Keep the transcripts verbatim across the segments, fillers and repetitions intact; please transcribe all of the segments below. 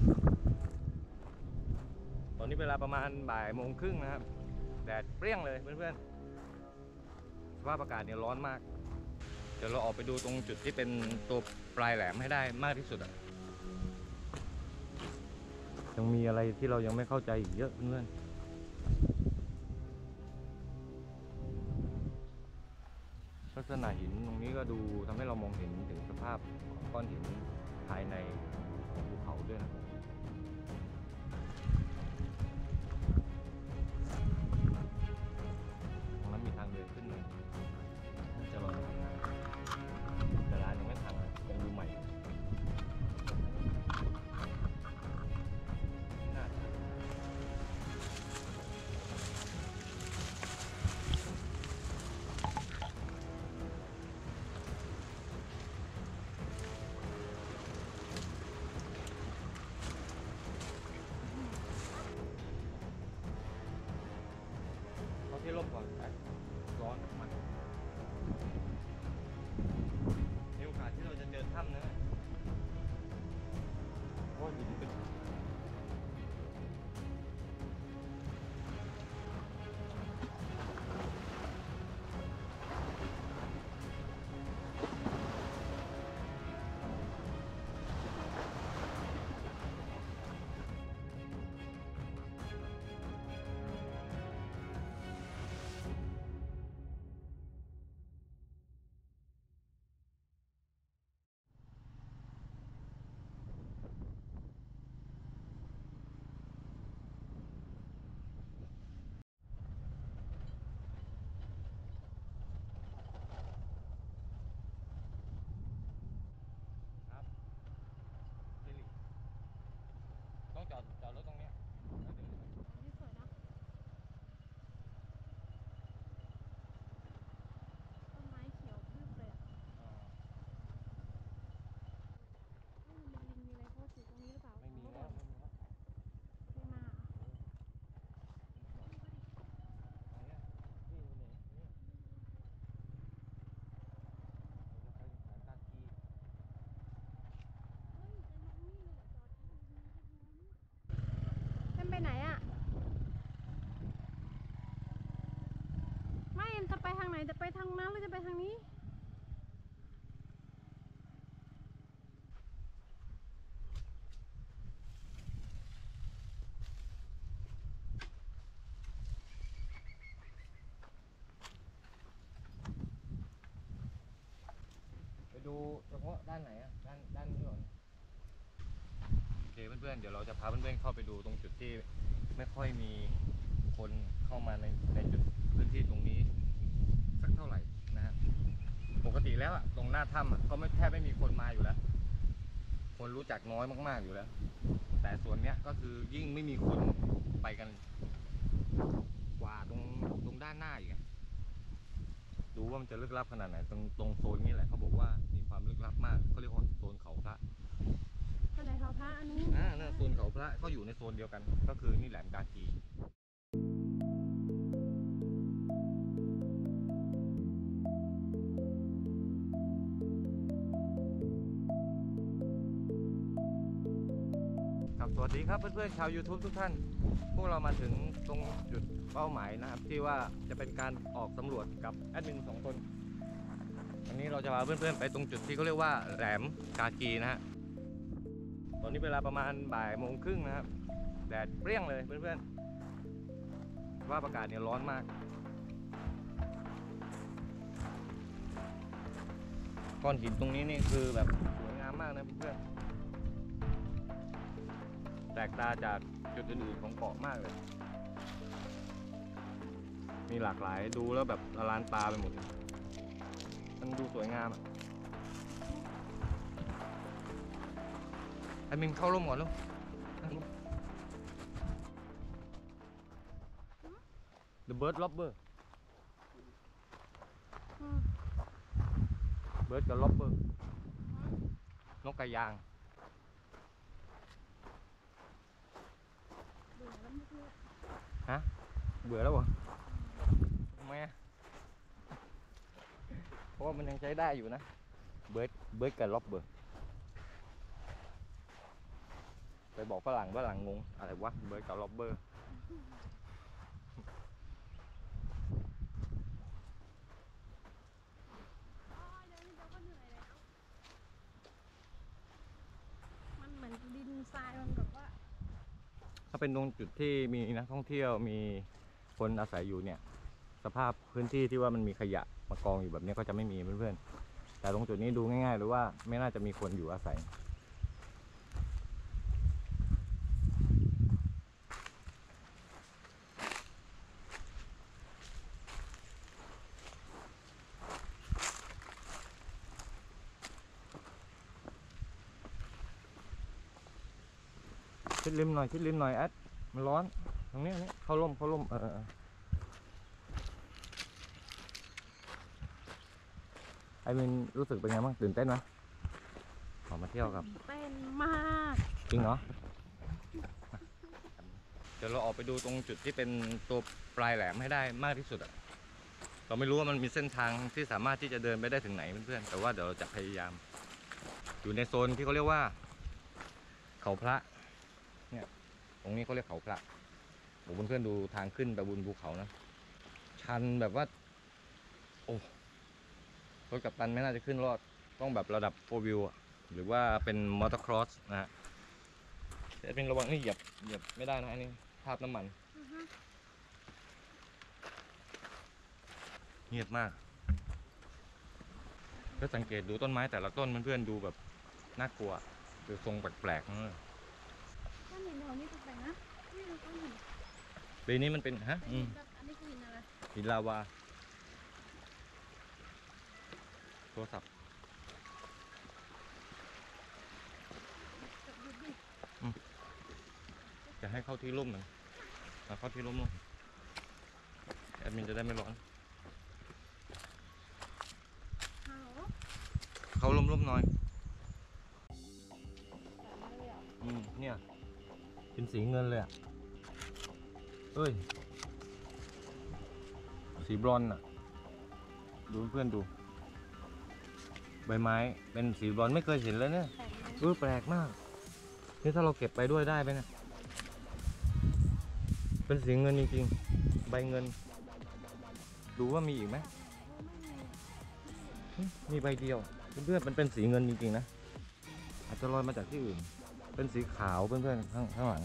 ตอนนี้เวลาประมาณบ่ายโมงครึ่งนะครับแดดเปรี้ยงเลยเพื่อนๆสภาพอากาศเนี่ยร้อนมากเดี๋ยวเราออกไปดูตรงจุดที่เป็นตัวปลายแหลมให้ได้มากที่สุดอ่ะยังมีอะไรที่เรายังไม่เข้าใจอีกเยอะเพื่อนๆลักษณะหินตรงนี้ก็ดูทำให้เรามองเห็นถึงสภาพของก้อนหินภายในของภูเขาด้วยนะตรงนั้นมีทางเดินขึ้นเลยจะลองทำนะแต่ร้านยังไม่ทำนะยังดูใหม่น่าเขาที่ร่มก่อนไปร้อนมันมีโอกาสที่เราจะเจอถ้ำนะเพราะหินเป็นครับสิริต้องจอดจอดรถตรงนี้แล้วเดินไปนี่สวยนะต้นไม้เขียวพรึบเลยอ่ะนี่มันมีลิงมีอะไรโพสต์อยู่ตรงนี้หรือเปล่าไม่มีแล้วไม่มีแล้วไม่มาเหรอไหนอ่ะพี่ไปไหนเนี่ยเราจะไปหาตากีเฮ้ยจะลงนี่เลยจอดที่นี่ก็ลงเอ็มไปไหนอ่ะไม่เอ็มจะไปทางไหนจะไปทางนั้นหรือจะไปทางนี้ไปดูเฉพาะด้านไหนอ่ะด้านด้านนี้ก่อนโอเคเพื่อนๆเดี๋ยวเราจะพาเพื่อนๆเข้าไปดูตรงจุดที่ไม่ค่อยมีคนเข้ามาในในจุดพื้นที่ตรงนี้สักเท่าไหร่นะฮะปกติแล้วอ่ะตรงหน้าถ้ำอ่ะก็ไม่แทบไม่มีคนมาอยู่แล้วคนรู้จักน้อยมากๆอยู่แล้วแต่ส่วนเนี้ยก็คือยิ่งไม่มีคนไปกันกว่าตรงตรงด้านหน้าอีกอะดูว่ามันจะลึกลับขนาดไหนตรงตรงโซนนี้แหละเขาบอกว่ามีความลึกลับมากเขาเรียกว่าโซนเขาพระทางไหนเขาพระอันนี้อ่าน่าโซนเขาพระก็อยู่ในโซนเดียวกันก็คือนี่แหลมกากีครับสวัสดีครับเพื่อนๆชาว YouTube ทุกท่านพวกเรามาถึงตรงจุดเป้าหมายนะครับที่ว่าจะเป็นการออกสำรวจกับแอดมินสองคนวันนี้เราจะพาเพื่อนๆไปตรงจุดที่เขาเรียกว่าแหลมกากีนะฮะตอนนี้เวลาประมาณบ่ายโมงครึ่งนะครับแดดเปรี้ยงเลยเพื่อนๆสภาพอากาศเนี่ยร้อนมากก้อนหินตรงนี้นี่คือแบบสวยงามมากนะเพื่อนๆแตกต่างจากจุดอื่นๆของเกาะมากเลยมีหลากหลายดูแล้วแบบละลานตาไปหมดเลยมันดูสวยงามอ่ะไอ้มิมเข้าร่มก่อนลูกThe Bird Lobber อืมเบิร์ดกับล็อบเบอร์นกกระยางเบื่อแล้วเมื่อกี้ฮะเบื่อแล้วเหรอทำไมอะเพราะว่ามันยังใช้ได้อยู่นะเบิร์ดเบิร์ดกับล็อบเบอร์แต่บอกฝรั่งฝรั่งงงอะไรวะเบอร์กับล็อบเบอร์อ๋อเดี๋ยวนี้เราก็เหนื่อยแล้วมันเหมือนดินทรายมันแบบว่าถ้าเป็นตรงจุดที่มีนักท่องเที่ยวมีคนอาศัยอยู่เนี่ยสภาพพื้นที่ที่ว่ามันมีขยะมากองอยู่แบบนี้ก็จะไม่มีเพื่อนๆแต่ตรงจุดนี้ดูง่ายๆหรือว่าไม่น่าจะมีคนอยู่อาศัยชิดริมหน่อยชิดริมหน่อยแอดมันร้อนตรงนี้นี่เข้าร่มเข้าร่มเออไอ้มินรู้สึกเป็นไงบ้างตื่นเต้นไหมออกมาเที่ยวกับเต้นมากจริงเหรอเดี๋ยวเราออกไปดูตรงจุดที่เป็นตัวปลายแหลมให้ได้มากที่สุดอะเราไม่รู้ว่ามันมีเส้นทางที่สามารถที่จะเดินไปได้ถึงไหนเพื่อนๆแต่ว่าเดี๋ยวเราจะพยายามอยู่ในโซนที่เขาเรียกว่าเขาพระเนี่ยตรงนี้เขาเรียกเขาพระโอ้เพื่อนๆดูทางขึ้นไปบนภูเขานะชันแบบว่าโอ้รถกัปตันไม่น่าจะขึ้นรอดต้องแบบระดับโฟร์วิวหรือว่าเป็นมอเตอร์ครอสนะฮะแต่เป็นระวังนี่เหยียบเหยียบไม่ได้นะอันนี้ภาพน้ำมันเงียบมากก็สังเกตดูต้นไม้แต่ละต้นเพื่อนๆดูแบบน่ากลัวดูทรงแปลกๆนะก้อนหินแถวนี้แปลกๆนะนี่คือก้อนหินปีนี้มันเป็นฮะเป็นอืหิมนแบบอันนี้คือหินอะไรหินลาวาโทรศัพท์แบบหยุดดิจะให้เข้าที่ร่มหน่อยเอาเข้าที่ร่มลงแอดมินจะได้ไม่ร้อนฮัลโหลเข้าร่มร่มหน่อยจับมาเลยเหรออืมเนี่ยเป็นสีเงินเลยอ่ะเอ้ยสีบรอนซ์อ่ะดูเพื่อนดูใบไม้เป็นสีบรอนซ์ไม่เคยเห็นเลยเนี่ยแปลกไหมเออแปลกมากนี่ถ้าเราเก็บไปด้วยได้ไหมเนี่ยเป็นสีเงินจริงๆใบเงินดูว่ามีอีกไหมโอ้ไม่มีมีใบเดียวเพื่อนๆมันเป็นสีเงินจริงๆนะอาจจะลอยมาจากที่อื่นเป็นสีขาวเพื่อนๆข้างข้างหลัง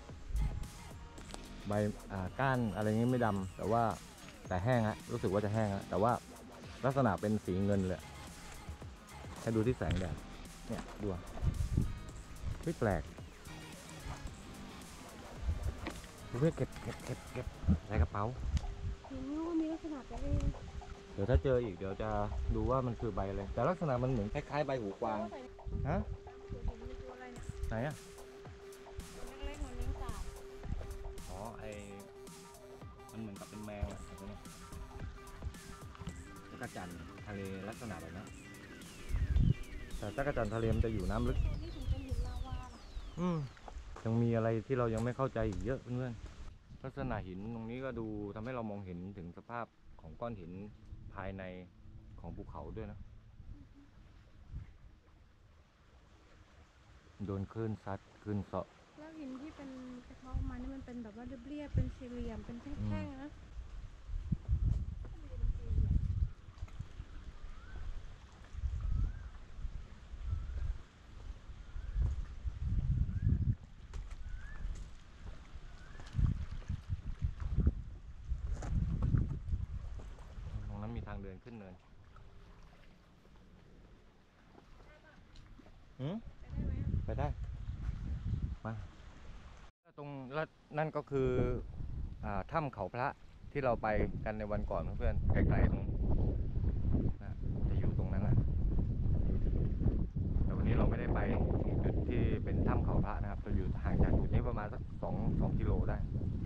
ใบอ่าก้านอะไรนี้ไม่ดำแต่ว่าแต่แห้งฮะรู้สึกว่าจะแห้งฮะแต่ว่าลักษณะเป็นสีเงินเลยให้ดูที่แสงแดดเนี่ยดูไม่แปลกเพื่อนๆเก็บเก็บเก็บเก็บใส่กระเป๋าหินนี่ก็มีลักษณะแปลกเองเดี๋ยวถ้าเจออีกเดี๋ยวจะดูว่ามันคือใบอะไรแต่ลักษณะมันเหมือนคล้ายๆใบหูกวางใส่ฮะเดี๋ยวเห็นมีตัวอะไรเนี่ยไหนอ่ะตัวเล็กๆเหมือนแมงสาบอ๋อไอมันเหมือนกับเป็นแมวอะไอ้ตัวเนี้ยจักรจันทร์ทะเลลักษณะแบบนั้นแต่จักรจันทร์ทะเลมันจะอยู่น้ำลึกตัวนี้ถึงเป็นหินลาวาล่ะอืมยังมีอะไรที่เรายังไม่เข้าใจอีกเยอะเพื่อนๆลักษณะหินตรงนี้ก็ดูทำให้เรามองเห็นถึงสภาพของก้อนหินภายในของภูเขาด้วยนะโดนคลื่นซัดคลื่นเซาะแล้วหินที่เป็นกระเทาะมานี่มันเป็นแบบว่าเรียบๆเป็นสี่เหลี่ยมเป็นแท่งๆนะตรงนั้นมีทางเดินขึ้นเนินหืมไปได้ไหมอะไปได้ มาตรงแล้วนั่นก็คืออ่าถ้ำเขาพระที่เราไปกันในวันก่อนเพื่อนๆไกลๆตรงนะจะอยู่ตรงนั้นนะแต่วันนี้เราไม่ได้ไปจุดที่เป็นถ้ำเขาพระนะครับจะอยู่ห่างจากจุดนี้ประมาณสักสองสองกิโลได้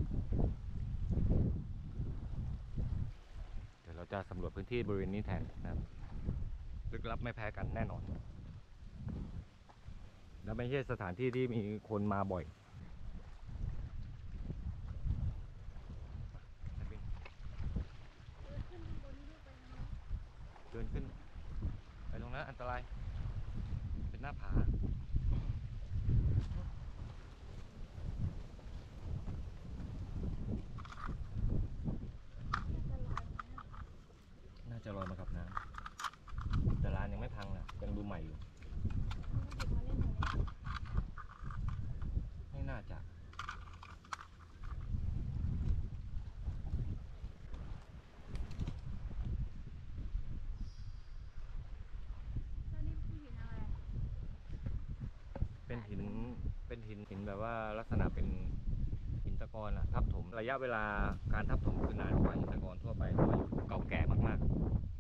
เดี๋ยวเราจะสำรวจพื้นที่บริเวณนี้แทนนะครับลึกลับไม่แพ้กันแน่นอน และไม่ใช่สถานที่ที่มีคนมาบ่อยเดินขึ้นข้างบนนี่ไปทางนี้เดินขึ้นไปตรงนั้นอันตรายเป็นหน้าผาเป็นหินเป็นหินหินแบบว่าลักษณะเป็นหินตะกอนอะทับถมระยะเวลาการทับถมคือนานกว่าหินตะกอนทั่วไปเพราะว่าอยู่เก่าแก่มากๆ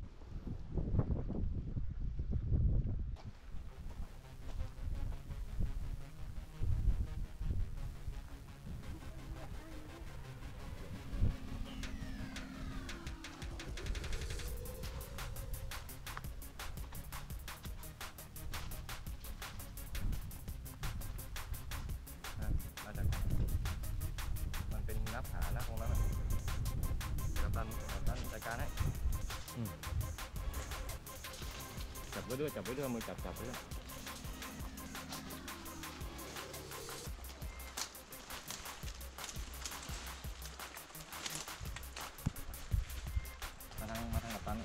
นะมาจากมันเป็นหน้าผาหน้าตรงนั้นน่ะเดี๋ยวกัปตันกัปตันจัดการให้อืมจับไว้ด้วยจับไว้ด้วยมือจับจับไว้ด้วยมาทางมาทางกัปตัน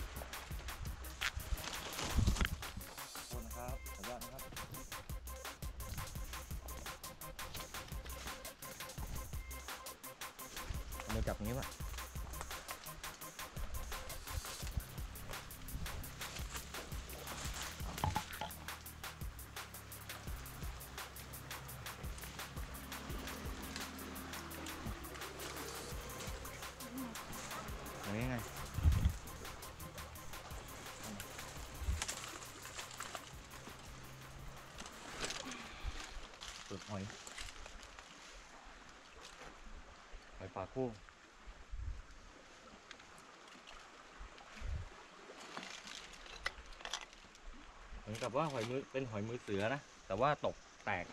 ขอบคุณนะครับขออนุญาตนะครับเอามือจับอย่างนี้วะอย่างนี้ไงเปลือกหอยหอยปลาคู่เหมือนกับว่าหอยมือเป็นหอยมือเสือนะแต่ว่าตกแตก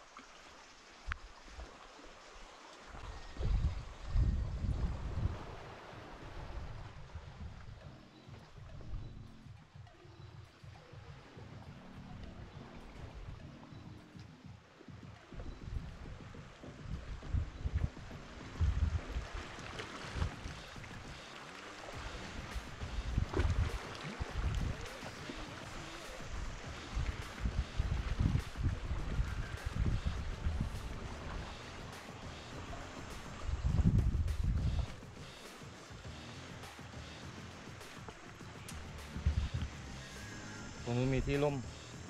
ตรงนู้นมีที่ร่ม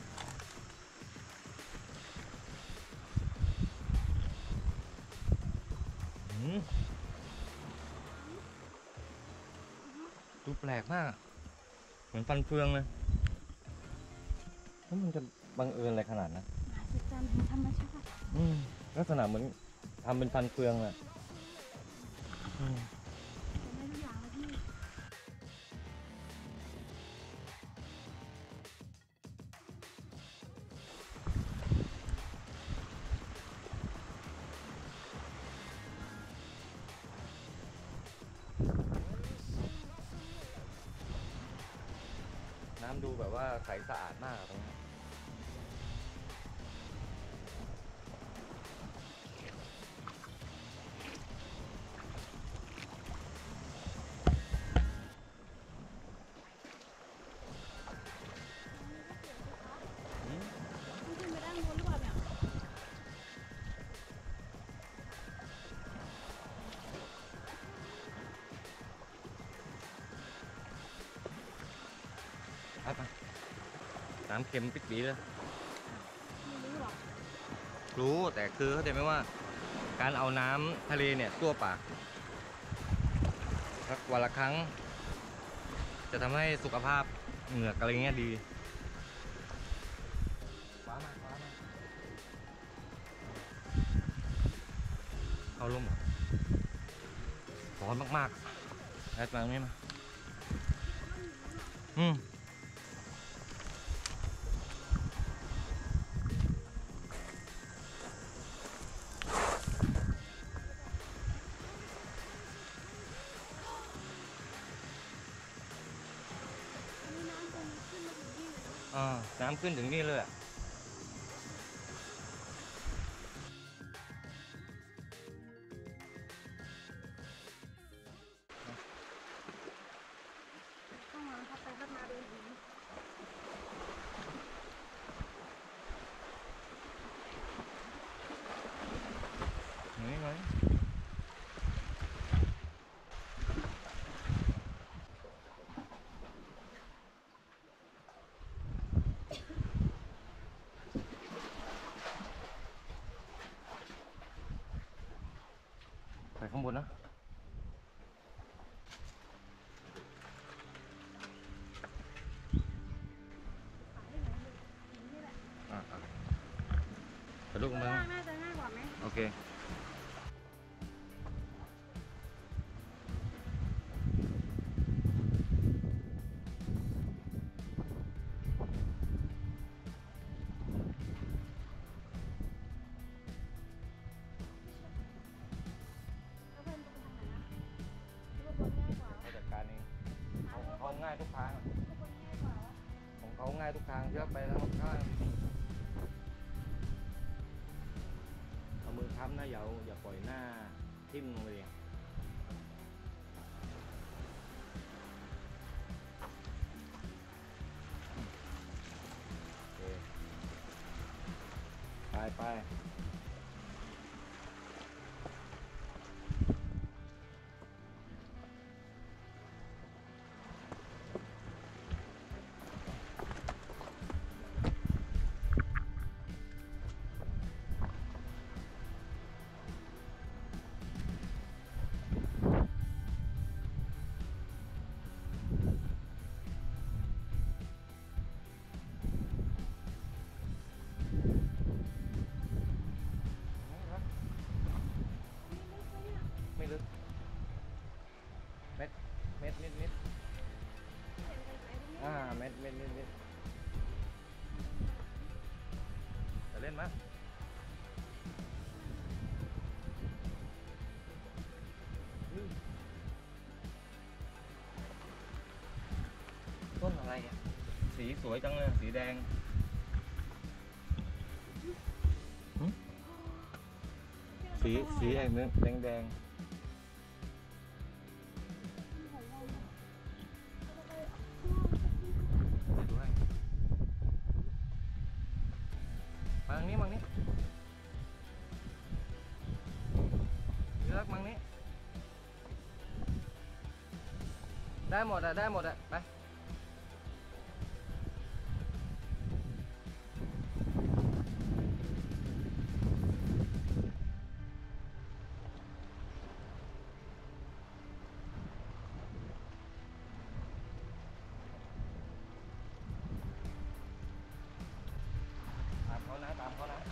อืมดูแปลกมากอะเหมือนฟันเฟืองเลยแล้วมันจะบังเอิญอะไรขนาดนั้นมหัศจรรย์แห่งธรรมชาติอืมลักษณะเหมือนทำเป็นฟันเฟืองเลยอืมจะไม่ทุกอย่างเลยพี่น้ำดูแบบว่าใสสะอาดมากอะตรงนี้อืมพี่ขึ้นไปด้านบนหรือเปล่าเนี่ยไปไปน้ำเค็มปิดปีเลยไม่รู้หรอกรู้แต่คือเข้าใจไหมว่า การเอาน้ำทะเลเนี่ยตัวปากสักวันละครั้ง จะทำให้สุขภาพเหงือกอะไรเงี้ยดีฟ้ามาฟ้ามาเอาลมเหรอร้อนมากๆแอดมาตรงนี้มาอืมอันนี้น้ำตรงนี้ขึ้นมาถึงนี่เลยนะอ่าน้ำขึ้นถึงนี่เลยอะต้องมาพัดไปพัดมาดูหินอย่างนี้ไหมระดูกข้างมั้งล่างน่าจะง่ายกว่าไหมโอเคแล้วเพื่อนจะไปทางไหนอะรูปบนง่ายกว่าเขาจัดการเองเขาเขาง่ายทุกทางรูปบนง่ายกว่าของเขาง่ายทุกทางเชือกไปแล้วข้างเอามือค้ำนะอย่าอย่าปล่อยหน้าทิ่มลงไปเลยโอเคไปไปไม่ลึกเม็ดเม็ดนิดนิดอ่าเม็ดเม็ดนิดนิดจะเล่นไหมต้นอะไรอ่ะสีสวยจังเลยสีแดงหึสีสีแดงเนื้อแดงแดงดูให้มาทางนี้มาทางนี้เลือกมังนี้ได้หมดอ่ะได้หมดอ่ะไปตามเขานะตามเขานะ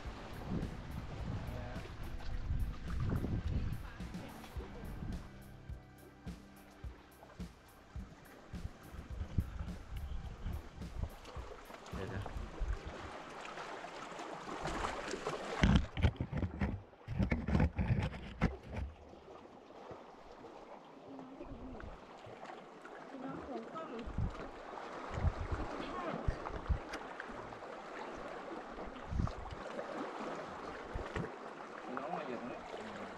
เดี๋ยวนะน้องสวนกล้องน้องมาอยู่ตรงนี้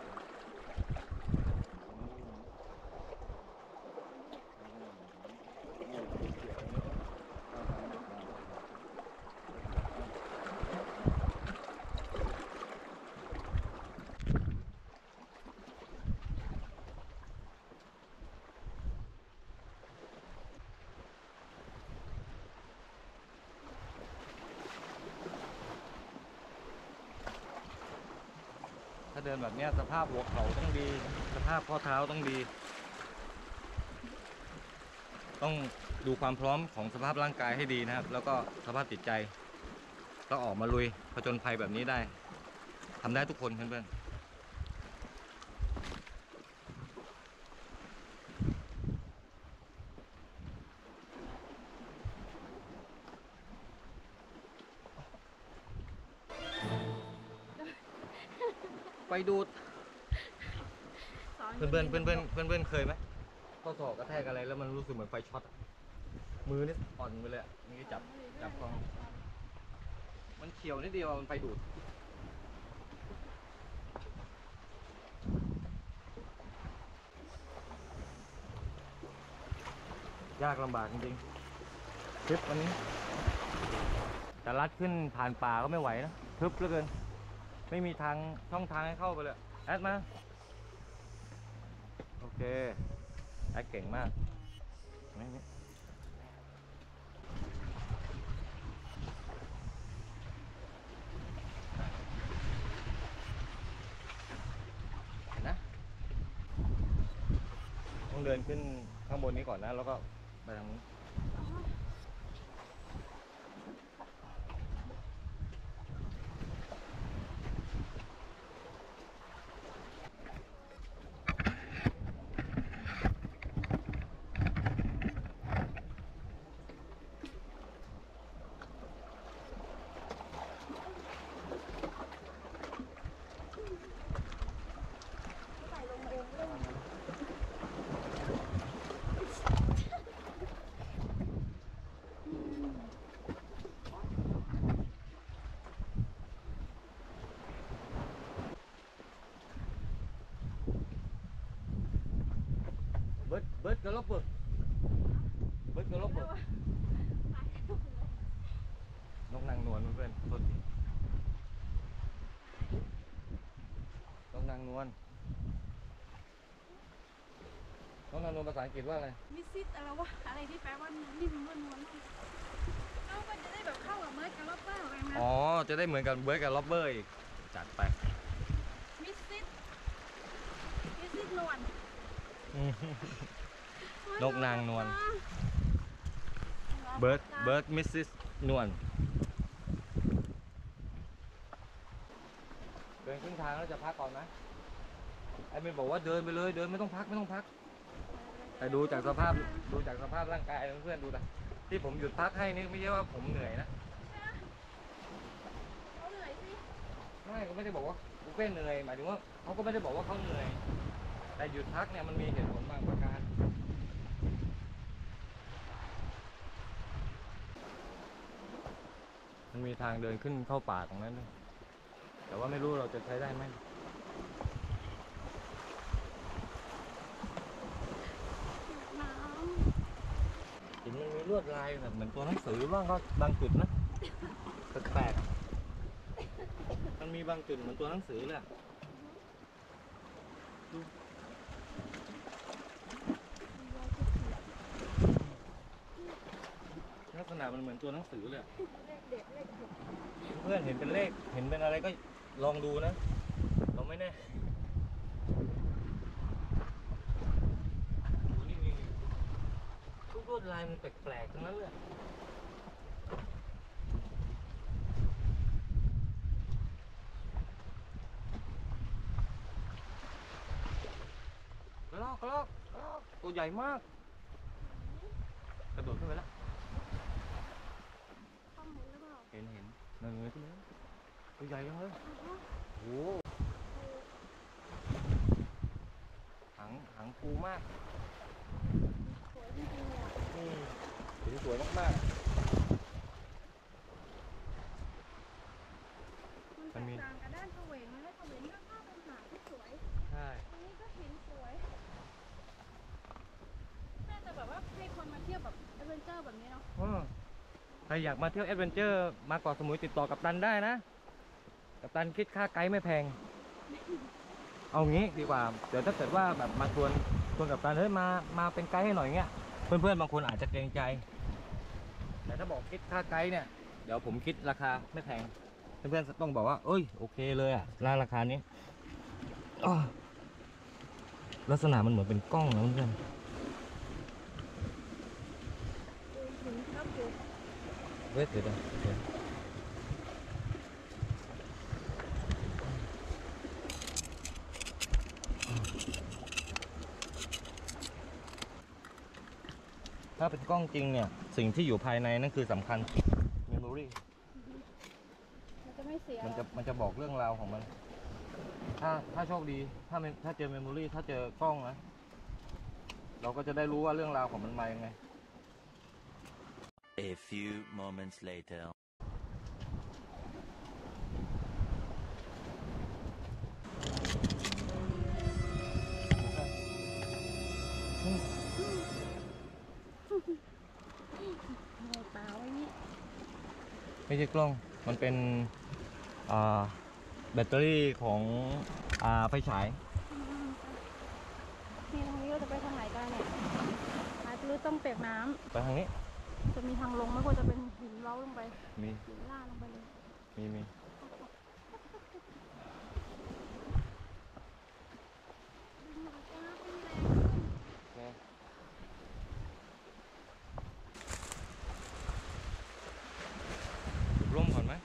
ถ้าเดินแบบนี้สภาพหัวเข่าต้องดีสภาพข้อเท้าต้องดี ต้องดูความพร้อมของสภาพร่างกายให้ดีนะครับ แล้วก็สภาพจิตใจต้องออกมาลุยผจญภัยแบบนี้ได้ทำได้ทุกคนเพื่อนๆไปดูเพื่อนเพื่อนเพื่อนเพื่อนเพื่อนเพื่อนเคยไหมข้อศอกกระแทกอะไรแล้วมันรู้สึกเหมือนไฟช็อตอะมือนี่อ่อนไปเลยอะนี่จับจับกล้องมันเฉียวนิดเดียวมันไฟดูดยากลำบากจริงๆทริปวันนี้แต่ลัดขึ้นผ่านป่าก็ไม่ไหวนะทึบเหลือเกินไม่มีทางช่องทางให้เข้าไปเลยแอดมาโอเคแอดเก่งมากนี่นี่เห็นนะต้องเดินขึ้นข้างบนนี้ก่อนนะแล้วก็ไปทางนู้นเบิร์ดกระลบเบิร์ดเบิร์ดกระลบเบิร์ดนกนางนวลเพื่อนๆโทษทีนกนางนวลนกนางนวลภาษาอังกฤษว่าอะไรมิสซิสอะไรวะอะไรที่แปลว่านิ่มนวลนวลเอามันจะได้แบบเข้ากับเมิร์ดกับล็อบเบอร์อะไรนะอ๋อจะได้เหมือนกับเบิร์ดกับล็อบเบอร์อีกจัดไปมิสซิสมิสซิสนวลนกนางนวลเบิร์ดเบิร์ดมิสซิสนวลเดินครึ่งทางแล้วจะพักก่อนไหมไอ้เมย์บอกว่าเดินไปเลยเดินไม่ต้องพักไม่ต้องพักแต่ดูจากสภาพดูจากสภาพร่างกายเพื่อนๆดูนะที่ผมหยุดพักให้นี่ไม่ใช่ว่าผมเหนื่อยนะเขาเหนื่อยสิไม่ก็ไม่ได้บอกว่าบุฟเฟ่ต์เหนื่อยหมายถึงว่าเขาก็ไม่ได้บอกว่าเขาเหนื่อยแต่หยุดพักเนี่ยมันมีเหตุผลบางประการมันมีทางเดินขึ้นเข้าป่าตรงนั้นด้วยแต่ว่าไม่รู้เราจะใช้ได้ไหมน้หินมันมีลวดลายแบบเหมือนตัวหนังสือบ้างก็บางจุดนะแปลกๆมันมีบางจุดเหมือนตัวหนังสือเลยอะดูลักษณะมันเหมือนตัวหนังสือเลยอะำเลขเด็ดเลขเด็ดเพื่อนเห็นเป็นเลขเห็นเป็นอะไรก็ลองดูนะเราไม่แน่ดูนี่นี่ทุกลวดลายมันแปลกๆทั้งนั้นเลยกระรอกกระรอกกระรอกตัวใหญ่มากกระโดดขึ้นไปแล้วข้อมูลหรือเปล่าเห็นเห็นเงยเงยขึ้นเลยตัวใหญ่จังเลยโอ้โหหางหางฟูมากสวยจริงๆอ่ะอืมสีสวยมากมันแตกต่างกับด้านเขวงมันไม่เขวงก็เข้าเป็นหางที่สวยๆใช่อันนี้ก็หินสวยน่าจะแบบว่าให้คนมาเที่ยวแบบแอดเวนเจอร์แบบนี้เนาะอืมใครอยากมาเที่ยวแอดเวนเจอร์มาเกาะสมุยติดต่อกับตันได้นะกับตันคิดค่าไกด์ไม่แพง เอางี้ดีกว่าเดี๋ยวถ้าเกิดว่าแบบมาชวนชวนกับตันเฮ้ยมามาเป็นไกด์ให้หน่อยเงี้ยเพื่อนๆบางคนอาจจะเกรงใจ แต่ถ้าบอกคิดค่าไกด์เนี่ยเดี๋ยวผมคิดราคาไม่แพงเพื่อนๆต้องบอกว่าเอ้ยโอเคเลยอะราคานี้อ้อลักษณะมันเหมือนเป็นกล้องนะเพื่อนดูหินครับอยู่ๆเว้ยเดี๋ยวเดี๋ยวถ้าเป็นกล้องจริงเนี่ยสิ่งที่อยู่ภายในนั่นคือสำคัญ memory มันจะไม่เสียมันจะมันจะบอกเรื่องราวของมัน ถ้าถ้าโชคดีถ้ามันถ้าเจอ memory ถ้าเจอกล้องนะเราก็จะได้รู้ว่าเรื่องราวของมันมายังไง A few moments later. ในเปล่าไว้นี่ไม่ใช่กล้องมันเป็นอ่าแบตเตอรี่ของอ่าไฟฉายนี่ทางนี้เราจะไปทางไหนกันเนี่ยอาจจะต้องเปียกน้ไปทางนี้ำจะมีทางลงไหมก็จะเป็นหินเล้าลงไปมีหินล่าดลงไปเลยมีมีดึงหน่อยจ้าเป็นแรงแม่ร่มก่อนไหม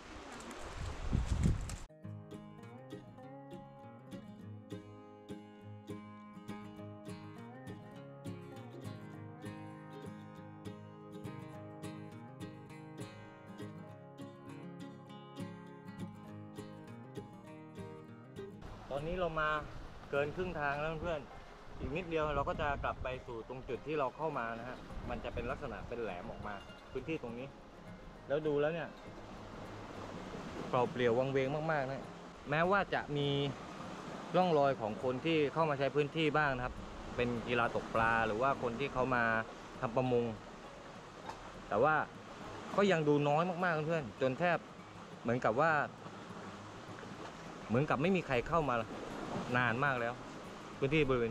ตอนนี้เรามาเกินครึ่งทางแล้วเพื่อนๆอีกนิดเดียวเราก็จะกลับไปสู่ตรงจุดที่เราเข้ามานะฮะมันจะเป็นลักษณะเป็นแหลมออกมาพื้นที่ตรงนี้ แล้วดูแล้วเนี่ยเปล่าเปลี่ยววังเวงมากๆนะแม้ว่าจะมีร่องรอยของคนที่เข้ามาใช้พื้นที่บ้างนะครับเป็นกีฬาตกปลาหรือว่าคนที่เขามาทำประมงแต่ว่าก็ยังดูน้อยมากๆเพื่อนๆจนแทบเหมือนกับว่า เหมือนกับไม่มีใครเข้ามานานมากแล้วพื้นที่บริเวณ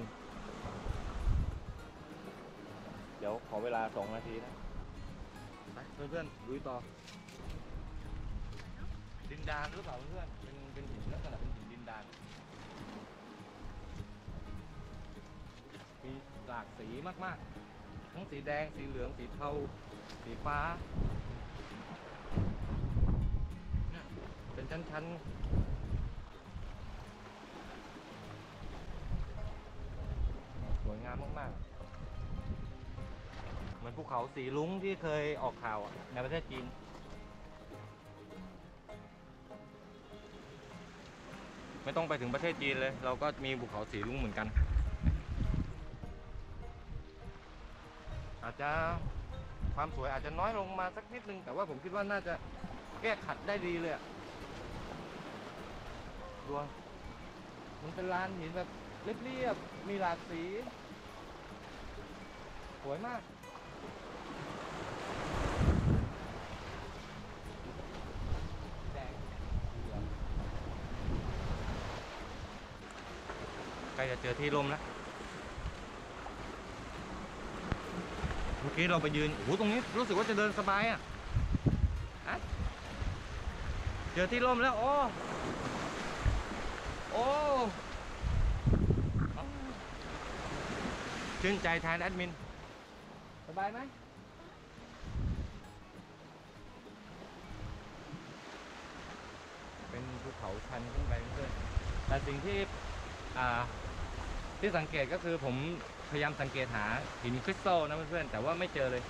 เดี๋ยวขอเวลาสองนาทีนะไปเพื่อนๆลุยต่อดินดานหรือเปล่าเพื่อนเป็นเป็นหินลักษณะเป็นหินดินดานมีหลากสีมากๆทั้งสีแดงสีเหลืองสีเทาสีฟ้าเนี่ยเป็นชั้นๆสวยงามมากๆเหมือนภูเขาสีลุ้งที่เคยออกข่าวในประเทศจีนไม่ต้องไปถึงประเทศจีนเลยเราก็มีภูเขาสีลุ้งเหมือนกันอาจจะความสวยอาจจะน้อยลงมาสักนิดนึงแต่ว่าผมคิดว่าน่าจะแก้ขัดได้ดีเลยดูมันเป็นลานหินแบบเรียบๆมีหลากสีสวยมากแดงใกล้จะเจอที่ร่มแล้วเมื่อกี้เราไปยืนโอ้โหตรงนี้รู้สึกว่าจะเดินสบายอ่ะอะเจอที่ร่มแล้วโอ้โอ้ชื่นใจแทนแอดมินสบายไหมเป็นภูเขาชันขึ้นไปเพื่อนแต่สิ่งที่อ่าที่สังเกตก็คือผมพยายามสังเกตหาหินคริสตัลนะเพื่อนๆแต่ว่าไม่เจอเลย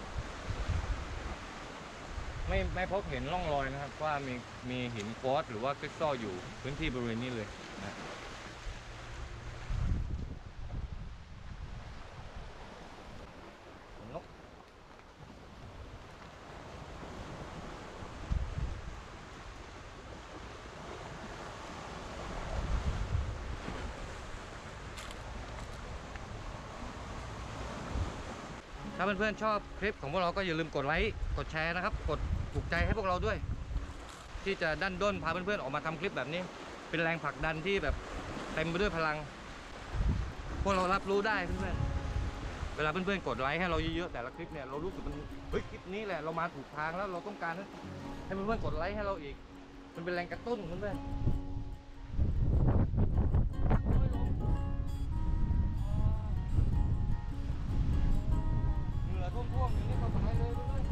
ไม่ไม่พบเห็นร่องรอยนะครับว่ามีมีหินควอตซ์หรือว่าคริสตัลอยู่พื้นที่บริเวณนี้เลยนะนกถ้าเพื่อนๆชอบคลิปของพวกเราก็อย่าลืมกดไลค์กดแชร์นะครับกดถูกใจให้พวกเราด้วยที่จะดันด้นพาเพื่อนๆออกมาทำคลิปแบบนี้เป็นแรงผลักดันที่แบบเต็มไปด้วยพลังพวกเรารับรู้ได้เพื่อนๆเวลาเพื่อนๆกดไลค์ให้เราเยอะๆแต่ละคลิปเนี่ยเรารู้สึกมันเฮ้ยคลิปนี้แหละเรามาถูกทางแล้วเราต้องการให้เพื่อนๆกดไลค์ให้เราอีกมันเป็นแรงกระตุ้นเพื่อนๆเหงื่อท่วมๆอย่างนี้ก็ตายเลยเพื่อน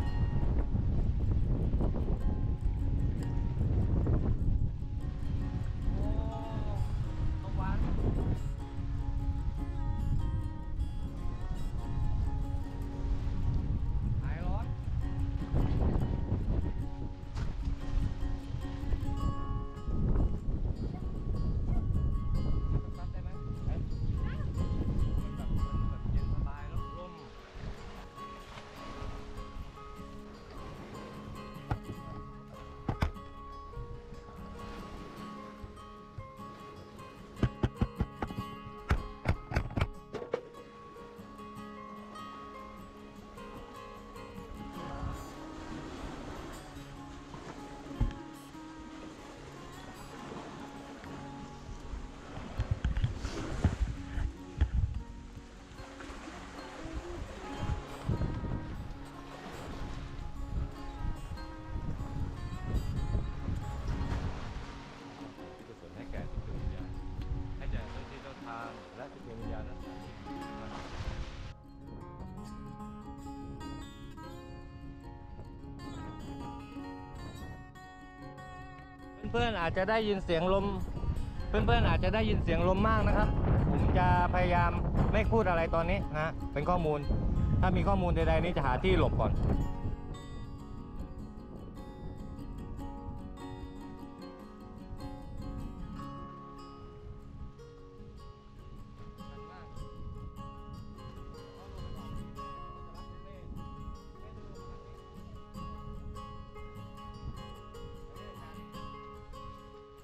และจิตวิญญาณนั้นเพื่อนๆอาจจะได้ยินเสียงลมเพื่อนๆอาจจะได้ยินเสียงลมมากนะครับผมจะพยายามไม่พูดอะไรตอนนี้นะเป็นข้อมูลถ้ามีข้อมูลใดๆนี้จะหาที่หลบก่อน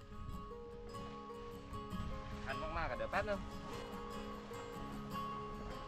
ชันมากๆกันเดี๋ยวแป๊บนึง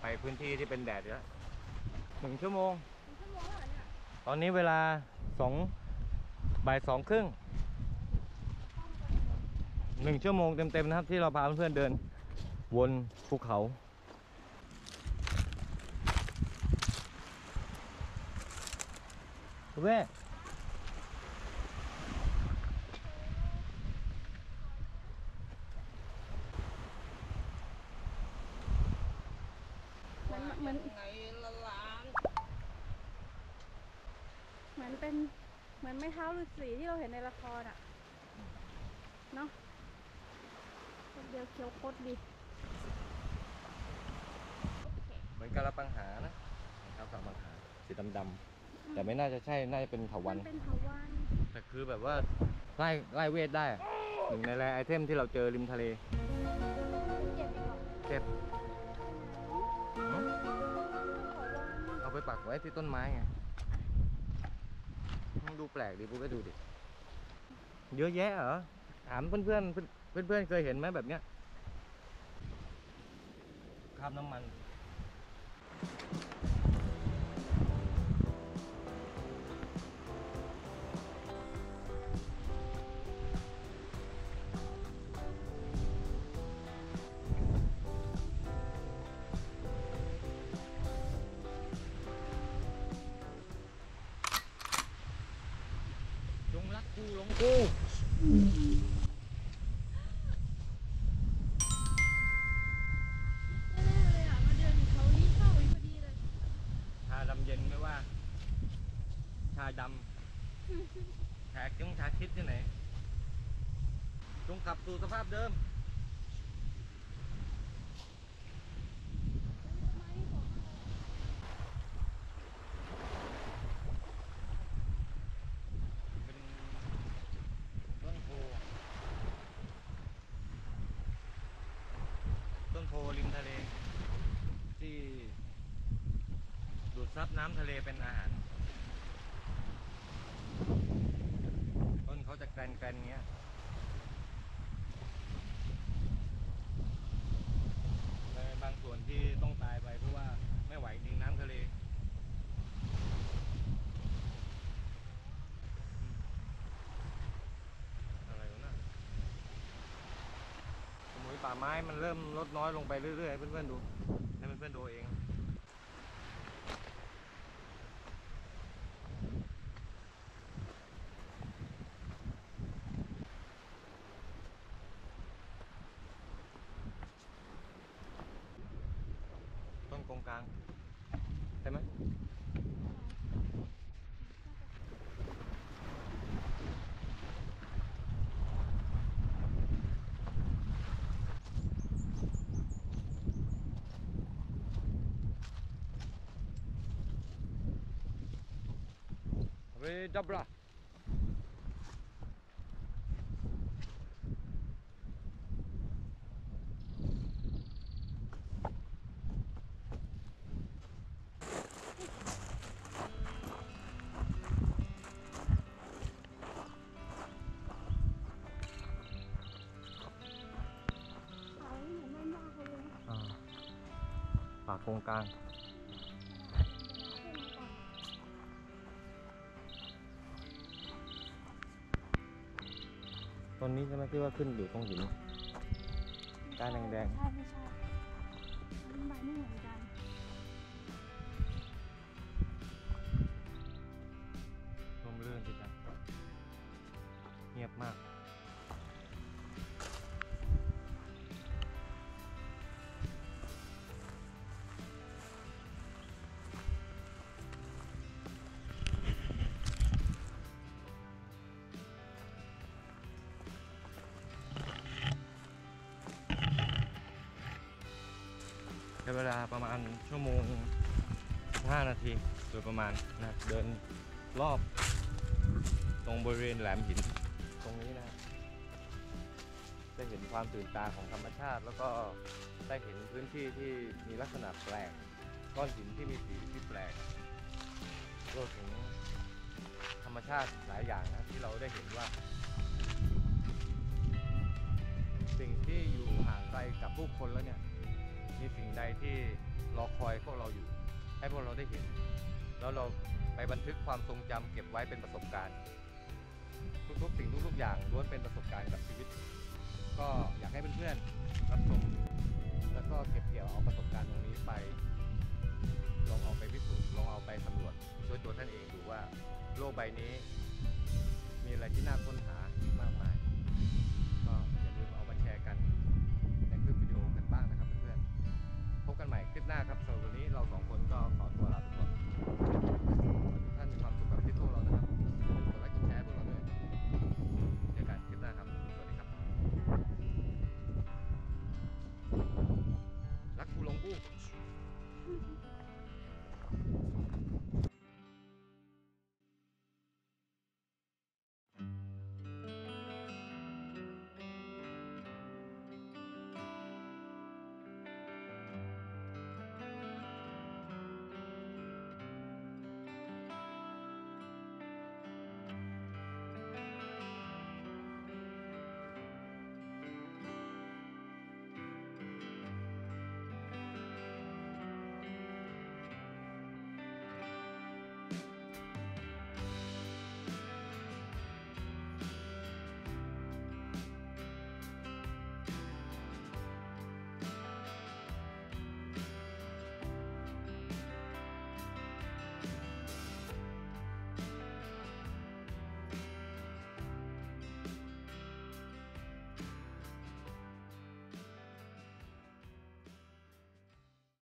พื้นที่ที่เป็นแดดเยอะหนึ่งชั่วโมงถึงชั่วโมงแล้วเหรอเนี่ยตอนนี้เวลาสองบ่ายสองครึ่งหนึ่งชั่วโมงเต็มๆนะครับที่เราพาเพื่อนๆเดินวนภูเขาคุณแม่เหมือนเหมือนไงละล้านเหมือนเป็นเหมือนไม้เท้าฤาษีที่เราเห็นในละครอ่ะเนาะเดียวเคี้ยวโคตรดีเหมือนกะละปังหานะนะครับกะละปังหาสีดำๆแต่ไม่น่าจะใช่น่าจะเป็นเถาวัมัลนย์เป็นเถาวัลย์แต่คือแบบว่าไล่ไล่เวทได้อะหนึ่งในแรไอเทมที่เราเจอริมทะเลเก็บอีกเหรอเก็บเถาวัลย์เอาไปปักไว้ที่ต้นไม้ไงมันดูแปลกดิพูดไปดูดิเยอะแยะเหรอถามเพื่อนเพื่อนเพื่อนเพื่อนๆเคยเห็นไหมแบบเนี้ยคราบน้ำมันจงรักกูหลงกูแน่ๆเลยอ่ะมาเดินอยู่แถวนี้เข้าอีกพอดีเลยชาดำเย็นไม่ว่า ชาดำแขกจงชาคิดที่ไหนจงกลับสู่สภาพเดิมเป็นต้นโพต้นโพริมทะเลที่ดูดซับน้ำทะเลเป็นอาหารต้นเขาจะแกรนแกรนเงี้ยในบางส่วนที่ต้องตายไปเพราะว่าไม่ไหวจริงน้ำทะเลอืมอะไรวะน่ะสมุยป่าไม้มันเริ่มลดน้อยลงไปเรื่อยๆให้เพื่อนๆดูให้เพื่อนๆดูเองต้นกงกลางใช่ไหมเวดับลาเขาเหมือนบ้านยากเลยอ่าป่ากงกลางต้นนี้ใช่ไหมที่ว่าขึ้นอยู่ตรงหินก้านแดงๆใช่ไม่ใช่ต้นไม้ไม่เหมือนกันร่มรื่นสิจ๊ะเงียบมากใช้เวลาประมาณชั่วโมงห้านาทีโดยประมาณนะเดินรอบตรงบริเวณแหลมหินตรงนี้นะได้เห็นความตื่นตาของธรรมชาติ แล้วก็ได้เห็นพื้นที่ที่มีลักษณะแปลกก้อนหินที่มีสีที่แปลกรวมถึงธรรมชาติหลายอย่างนะที่เราได้เห็นว่า สิ่งที่อยู่ห่างไกลกับผู้คนแล้วเนี่ยมีสิ่งใดที่รอคอยพวกเราอยู่ ให้พวกเราได้เห็น แล้วเราไปบันทึกความทรงจำเก็บไว้เป็นประสบการณ์ ทุกๆสิ่งทุกๆอย่างล้วนเป็นประสบการณ์กับชีวิต ก็อยากให้เพื่อนๆรับชมแล้วก็เก็บเกี่ยวเอาประสบการณ์ตรงนี้ไป ลองเอาไปพิสูจน์ลองเอาไปสำรวจด้วยตัวท่านเองดูว่าโลกใบนี้มีอะไรที่น่าค้นหา